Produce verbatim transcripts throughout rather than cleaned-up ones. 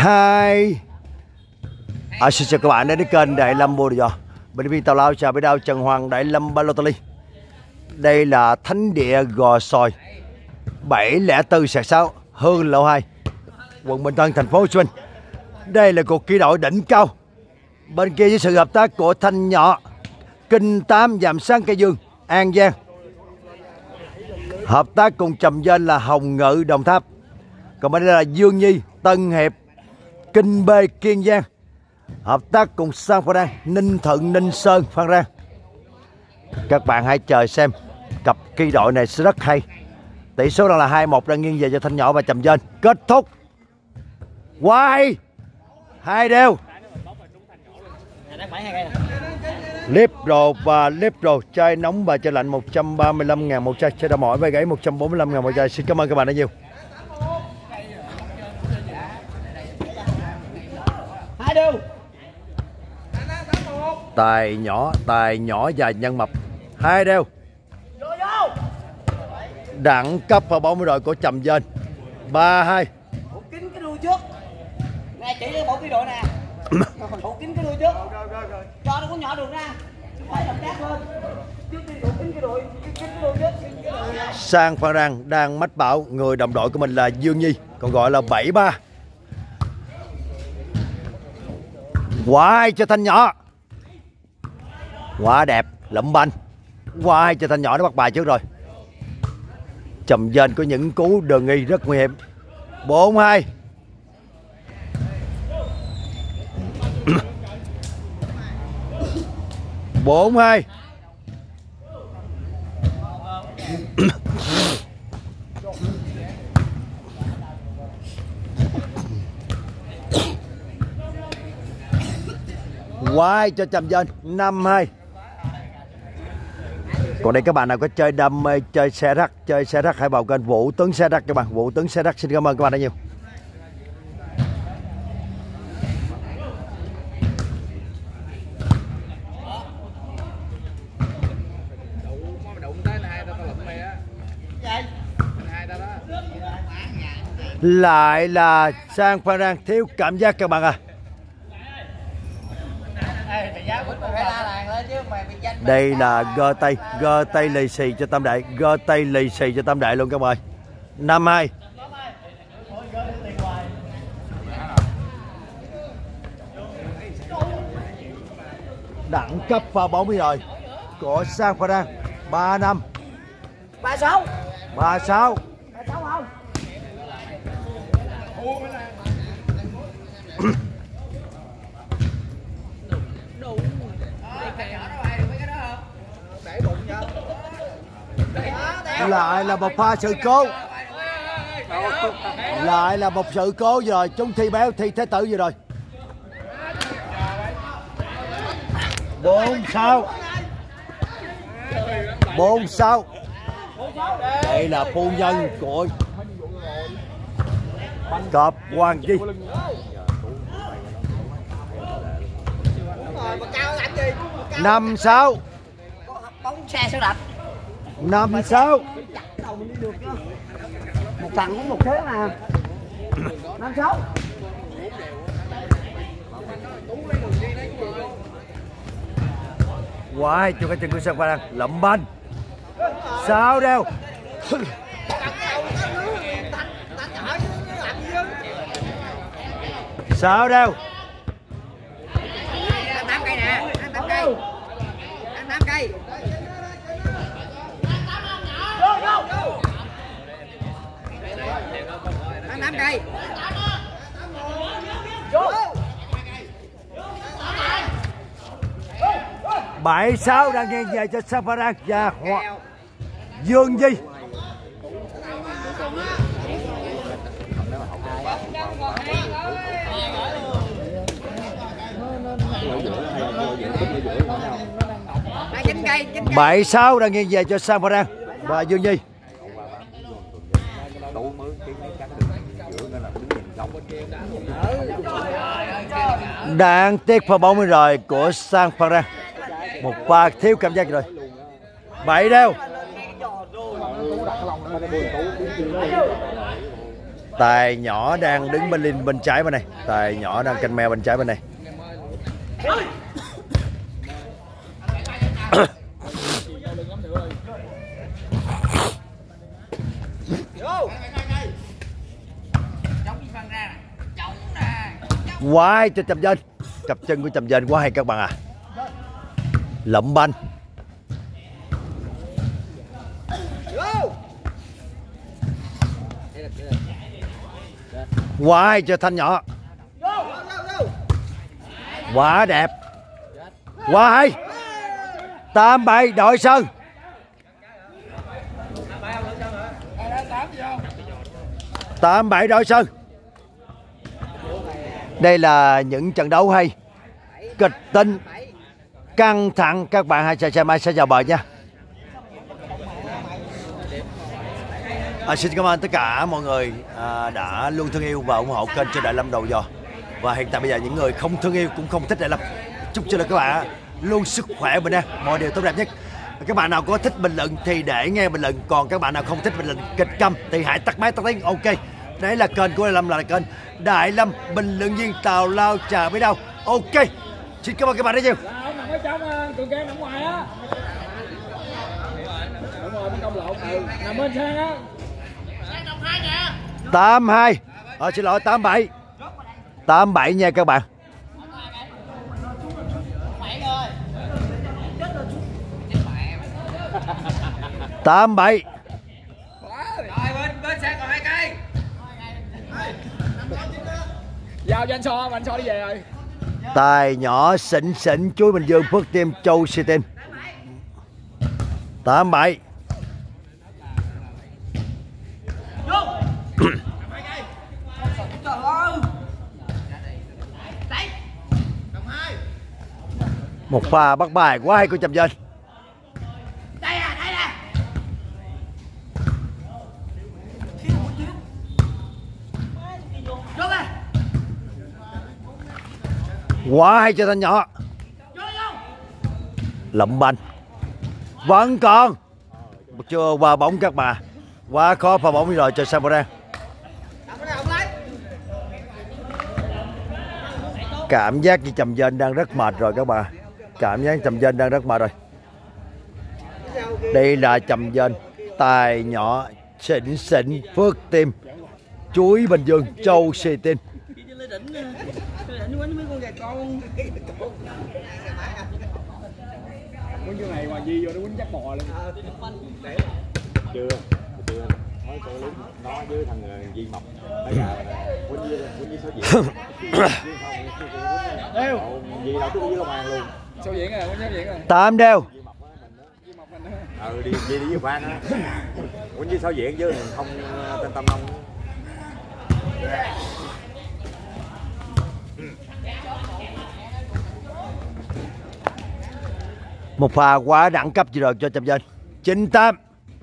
hai. À, xin chào các bạn đến với kênh Đại Lâm Bồ Đào. Bệnh viên Tào Lao chào với đao Trần Hoàng Đại Lâm Balotelli. Đây là thánh địa Gò Soi bảy không bốn sáu Hương Lộ hai, quận Bình Tân, thành phố Hồ Chí Minh. Đây là cuộc kỷ đội đỉnh cao. Bên kia với sự hợp tác của Thanh Nhỏ, Kinh Tám, Dàm Sáng, Cây Dương, An Giang. Hợp tác cùng trầm danh là Hồng Ngự, Đồng Tháp. Còn bên đây là Dương Nhi, Tân Hiệp, Kinh Bê, Kiên Giang. Hợp tác cùng Sang Phan Rang, Ninh Thuận, Ninh Sơn, Phan Rang. Các bạn hãy chờ xem cặp kỳ đội này sẽ rất hay. Tỷ số đang là hai một, đang nghiêng về cho Thanh Nhỏ và Trầm Dên. Kết thúc quay hai đều. Libro và Libro chai nóng và chai lạnh một trăm ba mươi lăm ngàn một chai, chai đá mỏi vai gãy một trăm bốn mươi lăm ngàn một chai. Xin cảm ơn các bạn đã nhiều. Hai đều. Tài nhỏ, tài nhỏ và nhân mập. Hai đều. Đẳng cấp và bóng đội của Trầm Dên. Ba hai. Bộ kín cái đuôi trước. Nè chỉ bộ cái đội nè. Bộ kín cái đuôi trước. Cho nó có nhỏ đường ra. Phải động tác lên. Trước đi bộ kín cái đuôi, kín cái đuôi trước. Sang Phan Rang đang mách bảo người đồng đội của mình là Dương Nhi, còn gọi là bảy ba. Quay cho Thanh Nhỏ. Quá đẹp, lụm banh. Quay cho Thanh Nhỏ, nó bắt bài trước rồi. Trầm Dên có những cú đường nghi rất nguy hiểm. Bốn hai. Bốn hai. Quay cho Trầm Dên. Năm hai. Còn đây các bạn nào có chơi đam mê chơi xe rắc, chơi xe rắc hãy vào kênh Vũ Tuấn Xe Rắc các bạn. Vũ Tuấn Xe Rắc xin cảm ơn các bạn đã nhiều. Lại là Sang Phan Rang thiếu cảm giác các bạn à. Đây là gơ tay, gơ tay lì xì cho Tam Đại, gơ tay lì xì cho Tam Đại luôn các bạn. Năm hai. Đẳng cấp pha bóng bây giờ của Sang Phan Rang. Ba năm. Ba sáu. Ba sáu. Ba sáu không? Lại là một pha sự cố. Lại là một sự cố rồi. Chúng thi béo, thi thế tử vừa rồi. Bốn sáu. Bốn sáu. Đây là phu nhân của cọp Hoàng Di. Năm sáu. Bóng xe sẽ đập. Năm sáu. Một thằng cũng một thế mà. Năm sáu. Quay cho cái chân của Sang Phan Rang. Lậm banh. Sáu đeo. Sáu đeo. Tám cây nè. Tám cây. Tám cây. Tám cây. Bảy sáu đang nghiêng về cho Sang Phan Rang và Dương Di. Bảy sáu đang nghiêng về cho Sang Phan Rang và Dương Di. Đáng tiếc pha bóng rồi của Sang Phan Rang. Một pha thiếu cảm giác rồi. Bảy đeo. Tài nhỏ đang đứng bên linh bên trái bên này. Tài nhỏ đang canh me bên trái bên này. Quá hay cho Trầm Dên. Cặp chân của Trầm Dên quá hay các bạn à. Lậm banh. Quá hay cho Thanh nhỏ. Quá đẹp. Quá hay. Tám bảy đội sân. Tám bảy đội sân. Đây là những trận đấu hay, kịch tính, căng thẳng. Các bạn hãy xem mai sẽ chào bờ nha. À, xin cảm ơn tất cả mọi người à, đã luôn thương yêu và ủng hộ kênh cho Đại Lâm Đầu Giò. Và hiện tại bây giờ những người không thương yêu cũng không thích Đại Lâm, chúc cho các bạn luôn sức khỏe bình an, mọi điều tốt đẹp nhất. Các bạn nào có thích bình luận thì để nghe bình luận, còn các bạn nào không thích bình luận kịch câm thì hãy tắt máy tắt tiếng. Ok, đấy là kênh của Đại Lâm, là kênh Đại Lâm bình luận viên tào lao chà biết đâu. Ok, xin cảm ơn các bạn rất nhiều. Nằm ở trong tường game nằm ngoài á. Đúng rồi, công lộn. Ừ, nằm bên sang á. Tám hai. Ờ xin lỗi, tám bảy. Tám bảy nha các bạn. Tám bảy. Rồi bên bên sang còn hai cây. Giao cho anh So, anh So đi về rồi. Tài nhỏ xịn xịn chuối Bình Dương Phước Tiêm Châu Sĩ Tinh. Tám bảy. Một pha bắt bài quá hay của Trầm Dên. Quá hay cho Thanh nhỏ. Lậm banh. Vẫn còn. Chưa qua bóng các bà. Quá khó pha bóng rồi cho Samoran. Cảm giác như Trầm Dên đang rất mệt rồi các bà. Cảm giác Trầm Dên đang rất mệt rồi. Đây là Trầm Dên. Tài nhỏ xịn xịn Phước Tiêm chuối Bình Dương Châu Sĩ Tinh. Quýnh cái này ngoài Di vô nó quýnh chắc bò luôn. Chưa, chưa. Nói cô lính nó với thằng Di Mập. Bây giờ quýnh với quýnh với số diện. Đeo. Di đâu tôi với công an luôn. Số diện rồi, quýnh số diện rồi. Tám đeo. Di Mập mình. Ừ đi đi đi với Phan á. Quýnh với số diện chứ không tên Tâm Nông. Một pha quá đẳng cấp gì rồi cho Trầm Dên. Chín tám.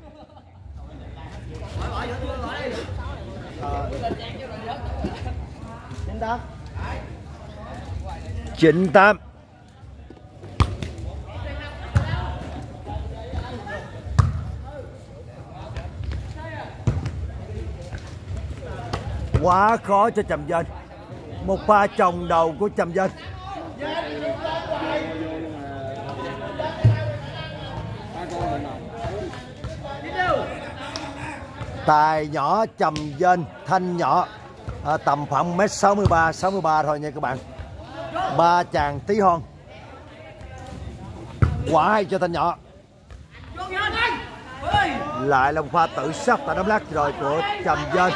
Chín tám. Quá khó cho Trầm Dên. Một pha chồng đầu của Trầm Dên. Tài nhỏ Trầm Dên Thanh nhỏ à, tầm khoảng mét sáu mươi ba sáu mươi ba thôi nha các bạn. Ba chàng tí hon. Quá hay cho Thanh nhỏ. Lại là một pha tự sát tại đấm lát rồi của Trầm Dên.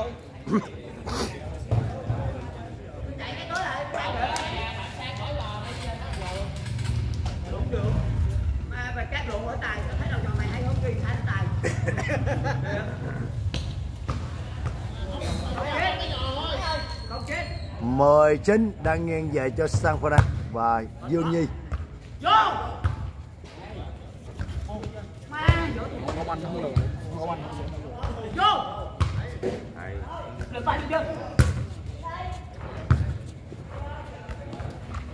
mười chín đang nghiêng về cho Sang Phan và Dương Nhi.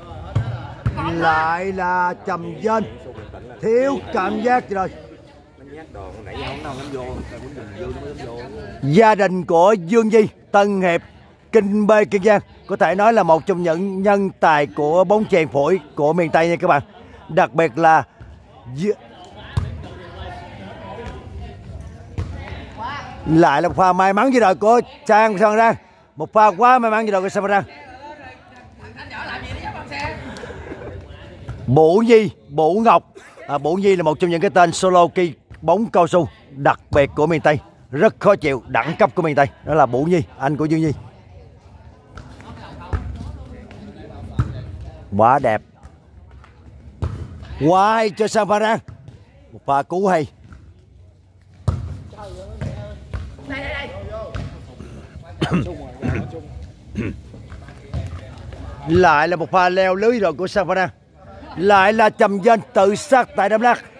Lại là Trầm Dên thiếu cảm giác rồi. nhắc đồ nãy giờ không đâu dám vô, tại muốn đừng vô nó mới dám vô. Gia đình của Dương Di, Tân Hiệp, Kinh Bê, Kiên Giang có thể nói là một trong những nhân tài của bóng chuyền phổi của miền Tây nha các bạn. Đặc biệt là lại là một pha may mắn gì rồi của Sang Sơn Rang, một pha quá may mắn gì rồi của Sang Rang. Bủ Nhi, Bủ Ngọc, à, Bủ Nhi là một trong những cái tên solo kỳ bóng cao su đặc biệt của miền Tây, rất khó chịu, đẳng cấp của miền Tây, đó là Bủ Nhi, anh của Dương Nhi. Quá đẹp, quá hay cho Sang Rang, một pha cú hay. Lại là một pha leo lưới rồi của Sang Rang, lại là Trầm Dên tự sát tại Đam Lắc.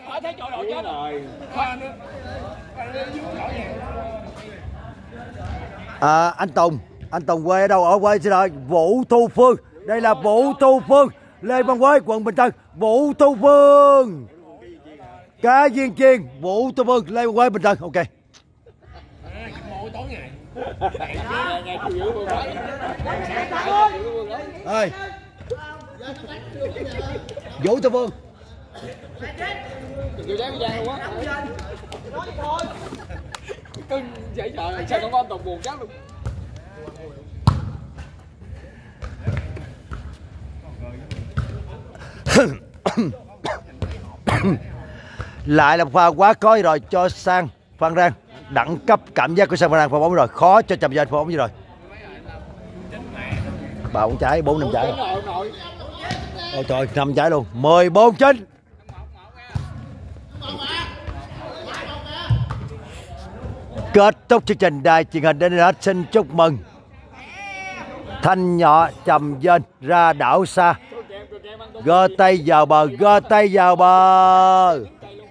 À, anh Tùng, anh Tùng quê ở đâu? Ở quê xin lỗi, Vũ Thu Phương. Đây là Vũ Thu Phương, Lê Văn Quế, quận Bình Tân. Vũ Thu Phương, cá viên chiên, Vũ Thu Phương, Lê Văn Quế, Bình Tân. Ok. Ơi, Vũ Thu Phương. Cưng dễ sợ, sao con con Tùng buồn chắc luôn. Lại là pha quá khó rồi cho Sang Phan Rang, đẳng cấp cảm giác của Sang Phan Rang pha bóng rồi, khó cho Trầm Dên pha bóng gì rồi. Ba bóng trái, bốn năm trái. Ôi trời, năm trái luôn, mười bốn chín. Kết thúc chương trình đài truyền hình đến đây hết. Xin chúc mừng Thanh Nhỏ Trầm Dên ra đảo xa, gơ tay vào bờ, gơ tay vào bờ.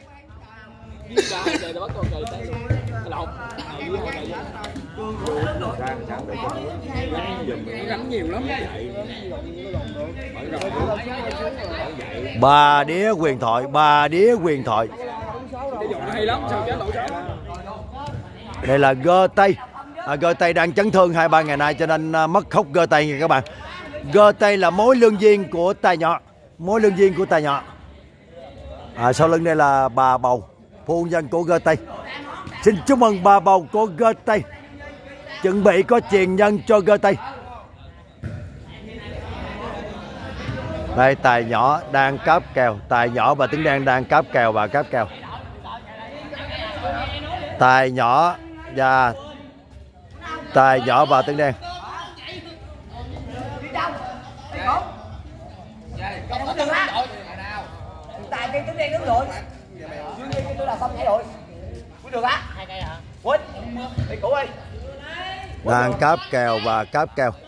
Bà đĩa huyền thoại, bà đĩa huyền thoại. Đây là gơ tay, à, gơ tay đang chấn thương hai ba ngày nay cho nên à, mất hút gơ tay nha các bạn. Gơ tay là mối lương duyên của Tài Nhỏ, mối lương duyên của Tài Nhỏ. À, sau lưng đây là bà bầu, phu nhân của gơ tay. Xin chúc mừng bà bầu của gơ tay, chuẩn bị có truyền nhân cho gơ tay. Đây Tài Nhỏ đang cáp kèo, Tài Nhỏ và Tiếng Đen đang cáp kèo và cáp kèo. Tài Nhỏ và Tài Nhỏ và Tiếng Đen. Tài cái Tiếng Đen đứng rồi. Dương Nhi tôi là xong nhảy rồi. Quyết được á. Hai cây hả? Quyết. Đi cũ đi. Đang cáp kèo và cáp kèo.